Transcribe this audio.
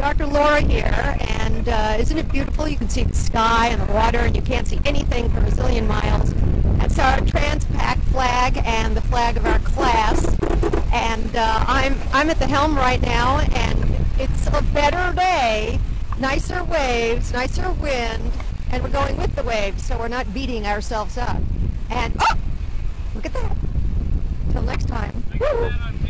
Dr. Laura here, and isn't it beautiful? You can see the sky and the water, and you can't see anything for a zillion miles. That's our Transpac flag and the flag of our class. And I'm at the helm right now, and it's a better day, nicer waves, nicer wind, and we're going with the waves, so we're not beating ourselves up. And oh, look at that. Till next time.